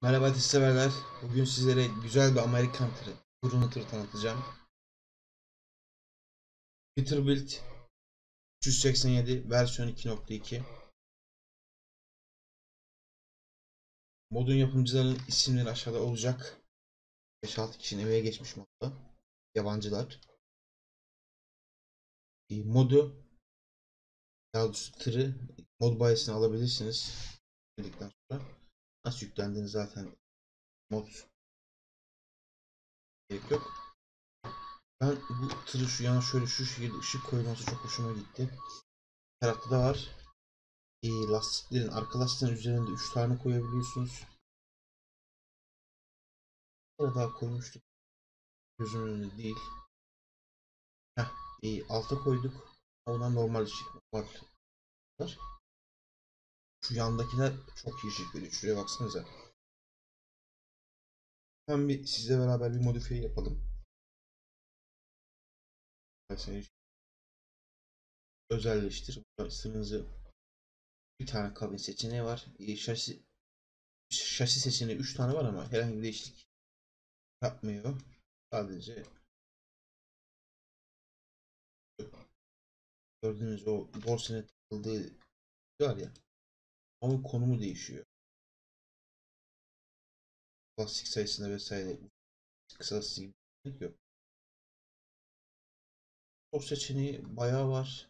Merhaba ateş severler. Bugün sizlere güzel bir Amerikan tırı, Bruno tırı tanıtacağım. Peterbilt 387 versiyon 2.2. Modun yapımcılarının isimleri aşağıda olacak. 5-6 kişinin emeği geçmiş modda. Yabancılar. Modu, daha doğrusu tırı mod bayisini alabilirsiniz. Dedikten sonra nasıl yüklendiğini zaten mod gerek yok. Ben bu tırı şu yana şöyle şu şekilde ışık koyması çok hoşuma gitti. Her tarafta da var. Lastiklerin, arka lastiklerin üzerinde 3 tane koyabiliyorsunuz. Bir daha koymuştuk. Gözümün önünde değil. Heh, alta koyduk. Ondan normal ışık var. Şu yandakiler çok iyi ışık veriyor. Şuraya baksanıza. Hem bir sizle beraber bir modifiye yapalım. Mesela özelleştir. Sırınızı bir tane kabin seçeneği var. Şasi seçeneği 3 tane var ama herhangi bir değişiklik yapmıyor. Sadece gördüğünüz o dorsenin takıldığı var ya, onun konumu değişiyor. Lastik sayısında vesaire kısası gibi yok. O seçeneği bayağı var.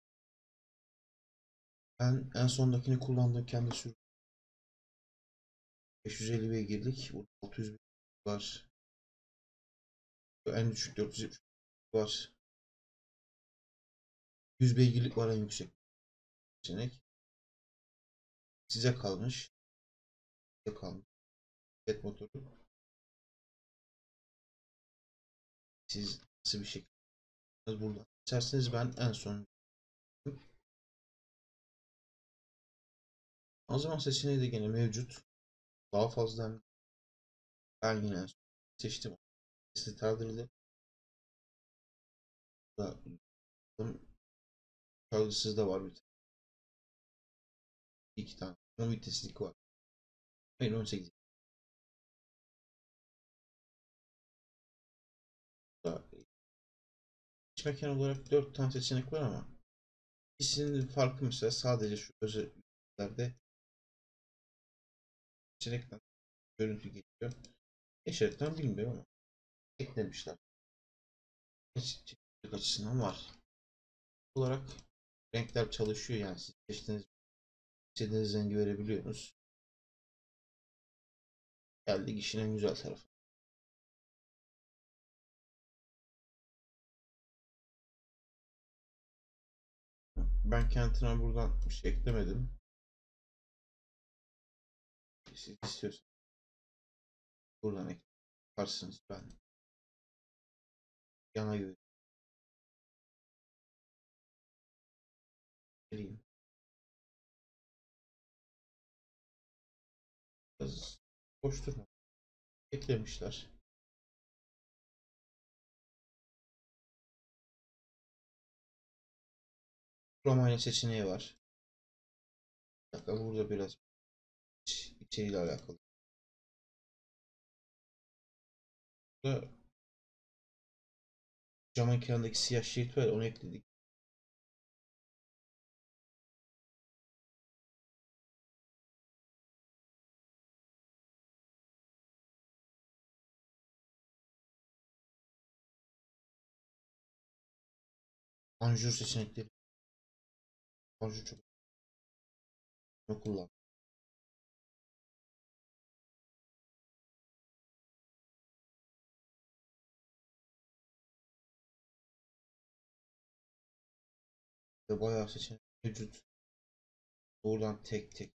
Ben en sondakini kullandım, kendi sürdüm. 550 beygirlik. Burada 600 var. En düşük 470 var. 100 beygirlik var en yüksek seçenek. Size kalmış. Size kalmış. Et motoru. Siz nasıl bir şekilde burada seçerseniz ben en son. O zaman seçeneği de gene mevcut. Daha fazla ben yine en son seçtim. Starter'da da şarjsız da var bir tane. İki tane. 10 viteslik var. Hayır, 18. Da iç mekan olarak 4 tane seçenek var ama İkisinin farkı mesela sadece şu özelliklerde seçenekten görüntü geliyor. Eşerekten bilmiyorum ama eklemişler. Çeşitlilik açısından var. Olarak renkler çalışıyor, yani siz seçtiğiniz istediğiniz rengi verebiliyorsunuz. Geldik işin en güzel tarafı. Ben kendime buradan bir şey eklemedim. Siz istiyorsanız buradan eklersiniz. Ben yana göstereyim. Biraz boş durma. Eklemişler. Romanya seçeneği var. Burada biraz içeriğiyle alakalı. Burada camın kenarındaki siyah şerit var, onu ekledik. Panjur seçenekleri. Panjur çok kullan. Ve bayağı seçenek mevcut. Buradan tek tek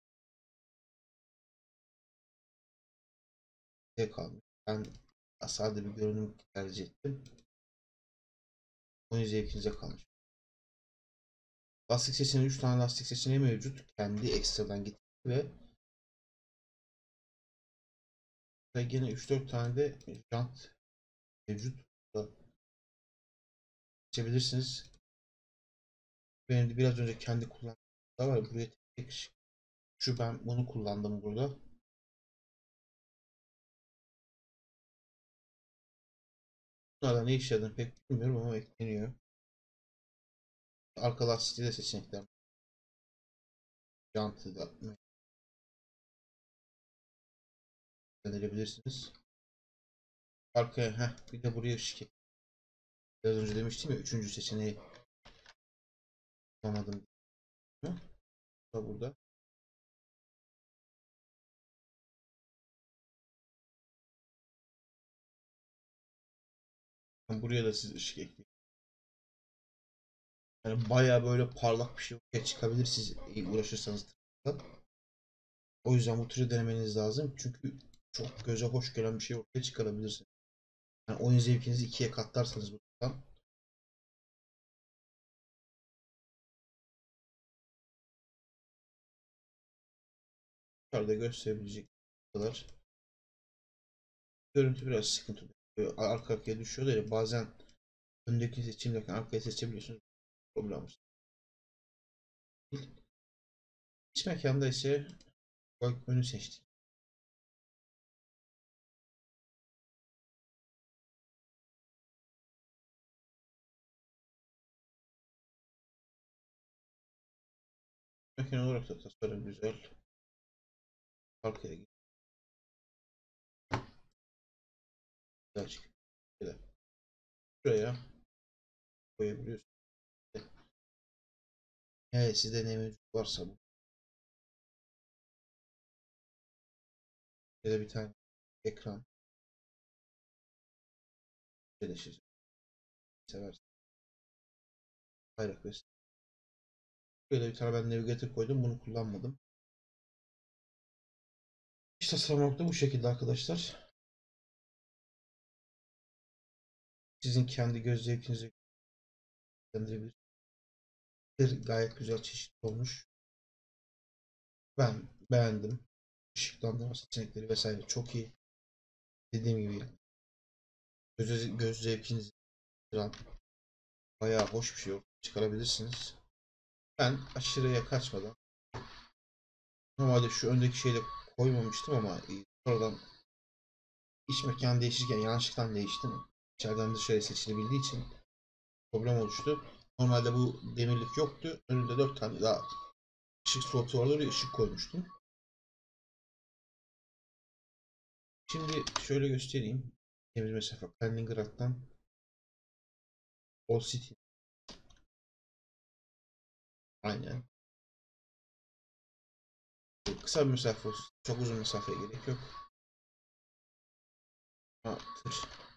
tek almış. Ben sade bir görünüm tercih ettim. Onun zevkinize kalmış. Lastik seçeneği 3 tane lastik seçeneği mevcut. Kendi ekstradan getirdi ve gene 3-4 tane de jant mevcut. Seçebilirsiniz. Benim de biraz önce kendi kullandığım da var. Buraya tek şu, ben bunu kullandım burada. Bunlardan ne işlediğini pek bilmiyorum ama ekleniyor. Arka lastiği de seçenekler. Jantı da verebilirsiniz. Arkaya bir de buraya ışık. Biraz önce demiştim ya üçüncü seçeneği yapamadım. Da burada. Buraya da siz ışık ekleyin. Yani bayağı böyle parlak bir şey ortaya çıkabilir siz uğraşırsanız. O yüzden bu türü denemeniz lazım. Çünkü çok göze hoş gelen bir şey ortaya çıkarabilirsiniz. Yani oyun zevkinizi ikiye katlarsanız buradan. Yukarıda gösterebilecek kadar. Görüntü biraz sıkıntı oluyor. Arka arkaya düşüyor da yani bazen öndeki seçimdeki arkaya seçebiliyorsunuz. Problem değil. İç mekanda ise önü seçtik. Mekan olarak da tasarım güzel. Arkaya güzel çıkıyor. Şuraya koyabiliyorsunuz. Evet sizde ne mevcut varsa bu. Ya da bir tane ekran paylaşacak. Seversin. Bayrak vesaire. Böyle bir tane ben navigator koydum. Bunu kullanmadım. İş tasarlamak da bu şekilde arkadaşlar. Sizin kendi göz zevkinizi yönlendirebilir. Gayet güzel çeşit olmuş. Ben beğendim. Işıklandırma seçenekleri vesaire çok iyi. Dediğim gibi göz zevkinizi bayağı hoş bir şey çıkarabilirsiniz. Ben aşırıya kaçmadan normalde şu öndeki şeyi de koymamıştım ama sonradan iç mekan değişirken yanlışlıkla değiştim. İçeriden dışarıya seçilebildiği için problem oluştu. Normalde bu demirlik yoktu. Önünde 4 tane daha ışık slotu vardı. Oraya ışık koymuştum. Şimdi şöyle göstereyim. Temiz mesafe Kaliningrad'dan Old City. Aynen. Kısa bir mesafe olsun. Çok uzun mesafeye gerek yok. Ha, tır.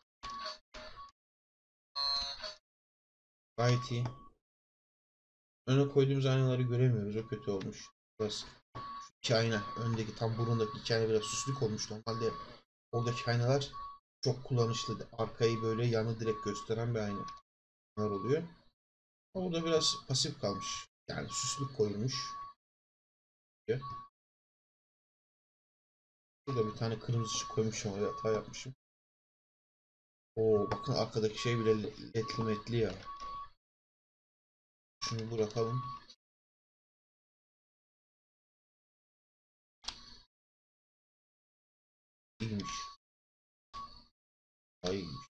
Gayet iyi. Öne koyduğumuz aynaları göremiyoruz. O kötü olmuş. Biraz iki ayna. Öndeki tam burundaki iki ayna biraz süslük olmuş. Normalde oradaki aynalar çok kullanışlı. Arkayı böyle yanı direkt gösteren bir aynalar oluyor. Orada biraz pasif kalmış. Yani süslük koyulmuş. Burada bir tane kırmızı ışık koymuşum. Oraya hata yapmışım. Oo bakın arkadaki şey bile ledli metli ya. Şunu bırakalım. İyiymiş. Daha iyiymiş.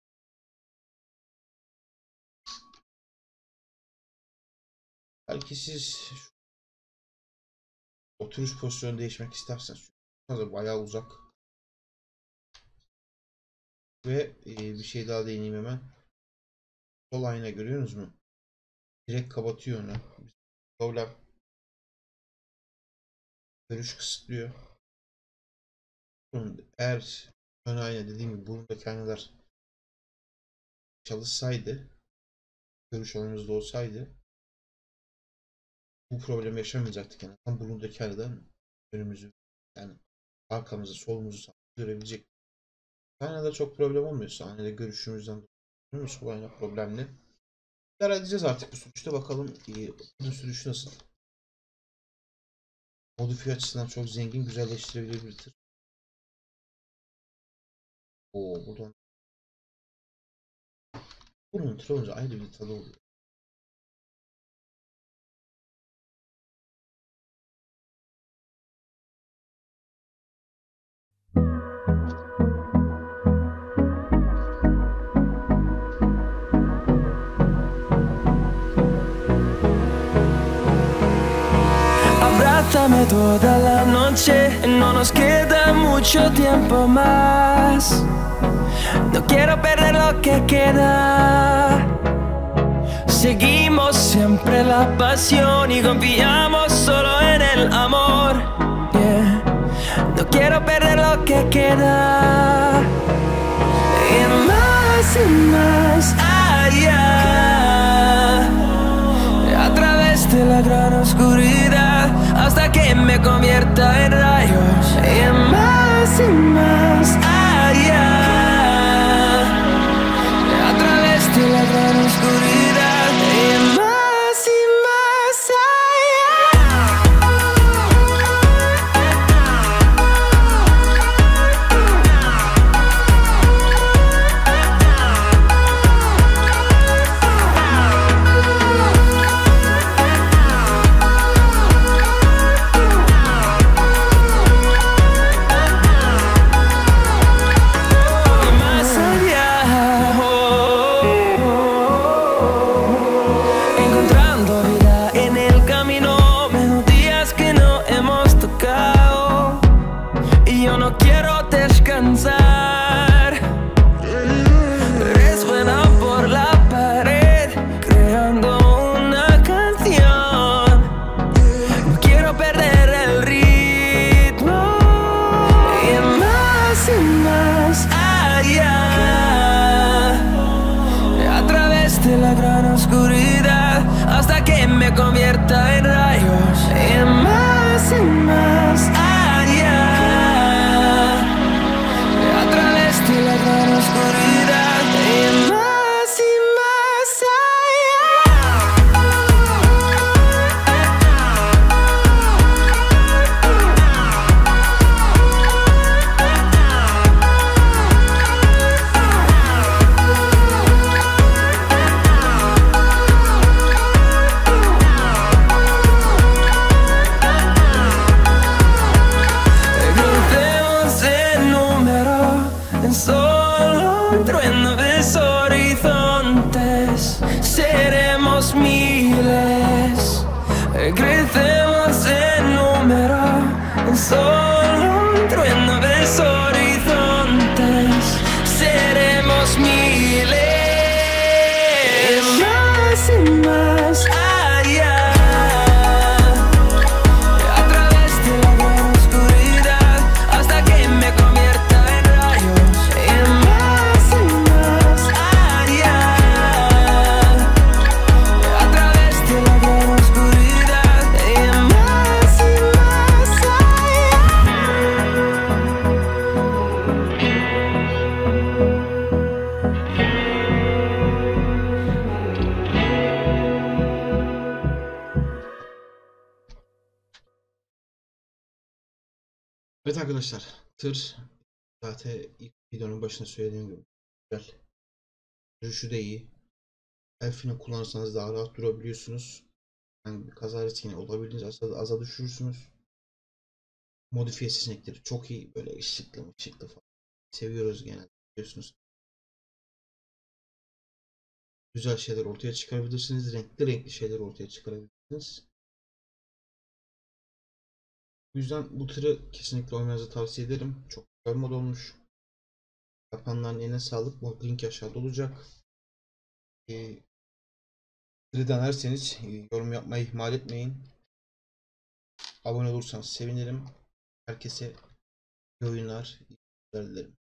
Belki siz oturuş pozisyonu değişmek isterseniz. Bayağı uzak. Ve bir şey daha değineyim hemen. Sol ayna görüyorsunuz mu? Direkt kapatıyor onu. Problem. Görüş kısıtlıyor. Eğer ön ayna dediğim gibi burundaki aynalar çalışsaydı, görüş alanımızda olsaydı bu problemi yaşamayacaktık yani. Tam burundaki aynadan önümüzü yani arkamızı solumuzu görebilecek. Aynada çok problem olmuyor. Sahnede görüşümüzden dolayı sol ayna problemli. İdare edeceğiz artık bu süreçte. Bakalım bu sürüş nasıl? Modifiye açısından çok zengin, güzelleştirebilir bir tır. Oo, buradan bunun tır olunca ayrı bir tadı oluyor. Dame toda la noche, no nos queda mucho tiempo más. No quiero perder lo que queda. Seguimos siempre la pasión y confiamos solo en el amor. Yeah. No quiero perder lo que queda. Y más allá, a través de la gran oscuridad, hasta que me convierta en rayos. Y más allá, a través de la gran oscuridad. Y más convierta en rayos. Y más allá, a través de la gran oscuridad. Y más seremos miles, crecemos en número, en solo un trueno de horizontes, seremos miles, y más allá, a través de la gran oscuridad, hasta que me convierta en rayos. Y más allá, Evet arkadaşlar, tır zaten ilk videonun başında söylediğim gibi güzel. Sürüşü de iyi. El kullanırsanız daha rahat durabiliyorsunuz. Yani bir kaza riskini olabildiğince aza düşürürsünüz. Modifiye seçenekleri çok iyi. Böyle ışıklı falan. Seviyoruz genelde, biliyorsunuz. Güzel şeyler ortaya çıkarabilirsiniz. Renkli şeyler ortaya çıkarabilirsiniz. Bu yüzden bu tırı kesinlikle oynamanızı tavsiye ederim. Çok güzel mod olmuş. Yapanların eline sağlık. Bu link aşağıda olacak. Tırı denerseniz yorum yapmayı ihmal etmeyin. Abone olursanız sevinirim. Herkese iyi oyunlar, iyi dilerim.